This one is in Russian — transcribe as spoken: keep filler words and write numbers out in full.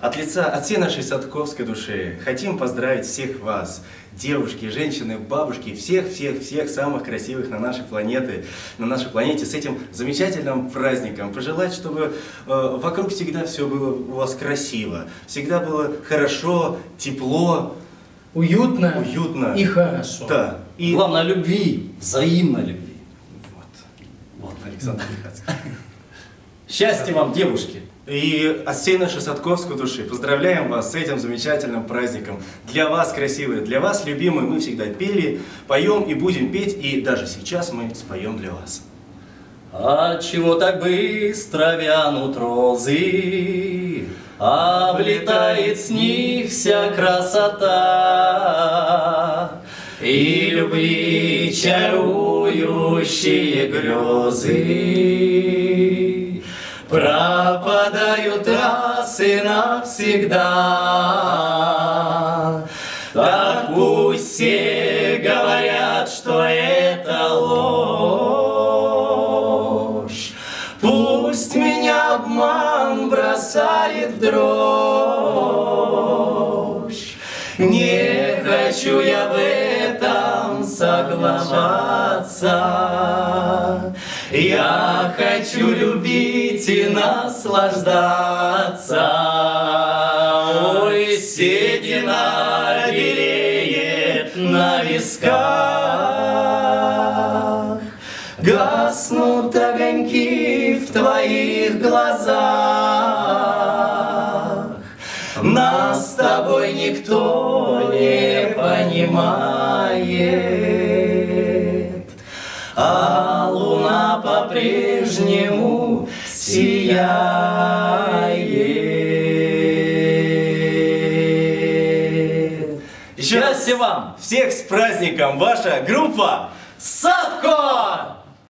От лица, от всей нашей садковской души хотим поздравить всех вас, девушки, женщины, бабушки, всех-всех-всех самых красивых на нашей планете, на нашей планете с этим замечательным праздником. Пожелать, чтобы э, вокруг всегда все было у вас красиво, всегда было хорошо, тепло, уютно, уютно и хорошо. Да. И... Главное, любви, взаимной любви. Вот, вот Александр Лихацкий. Счастья вам, девушки! И от всей нашей садковской души поздравляем вас с этим замечательным праздником. Для вас красивые, для вас любимые мы всегда пели, поем и будем петь, и даже сейчас мы споем для вас. А чего так быстро вянут розы, облетает с них вся красота, и любви чарующие грезы пропадают раз и навсегда. Так пусть все говорят, что это ложь, пусть меня обман бросает в дрожь. Не хочу я в этом соглашаться, я хочу любить и наслаждаться. Ой, седина белеет на висках, гаснут огоньки в твоих глазах. Нас с тобой никто не понимает, а луна по-прежнему сияет. Счастья вам! Всех с праздником! Ваша группа Садко!